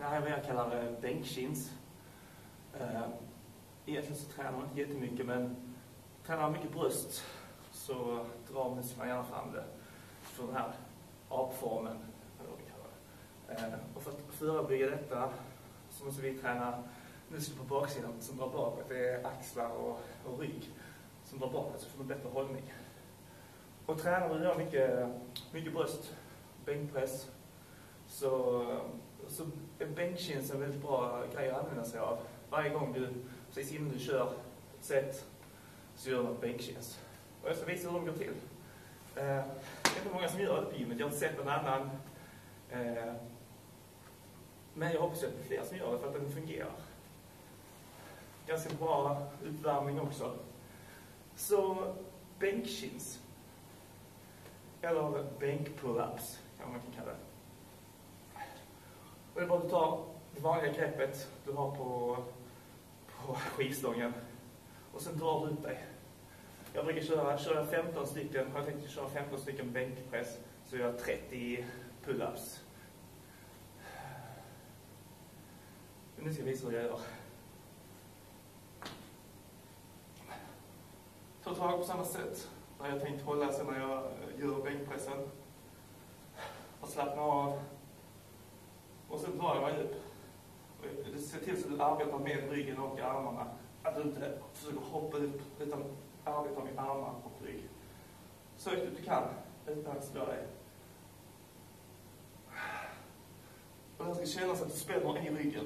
Det här är vad jag kallar bänkchins. Egentligen så tränar man inte jättemycket, men tränar man mycket bröst så drar musklerna gärna fram det för den här apformen. Och för att förebygga detta så måste vi träna muskler på baksidan som drar bakåt. Det är axlar och rygg som drar bakåt, så får man bättre hållning. Och tränar du då mycket bröst, bänkpress, så är bänkchins en väldigt bra grej att använda sig av. Varje gång du, precis innan du kör ett set, så gör du bänkchins. Och jag ska visa hur de går till. Det är inte många som gör det på gymmet. Jag har inte sett någon annan. Men jag hoppas att det är fler som gör det för att den fungerar. Ganska bra uppvärmning också. Så bänkchins. Eller bänkpull-ups kan man kalla det. Och det är bara att du tar det vanliga greppet du har på skivstången. Och sen drar du ut dig. Jag brukar köra 15 stycken. Jag tänkte köra 15 stycken bänkpress. Så jag har 30 pull-ups. Nu ska jag visa hur jag gör. Ta tag på samma sätt. Där jag tänkt hålla sig när jag gör bänkpressen. Och slappna av. Och sen drar jag mig upp. Se till så att du arbetar med ryggen och armarna. Att du inte försöker hoppa upp utan arbetar med armar och rygg. Så högt du kan utan att slå dig. Och det ska kännas att du spänner i ryggen.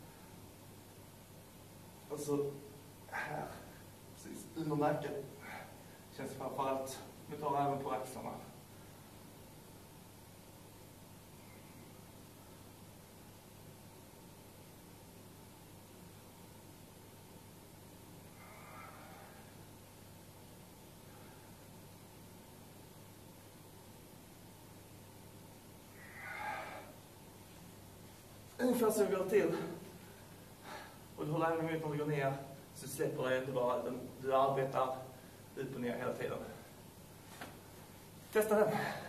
Alltså här, precis under nacken. Känns framförallt. Nu tar jag även på axlarna. Ungefär så går det till. Och du håller även emot när du går ner, så släpper det inte bara, du arbetar upp och ner hela tiden. Testa den.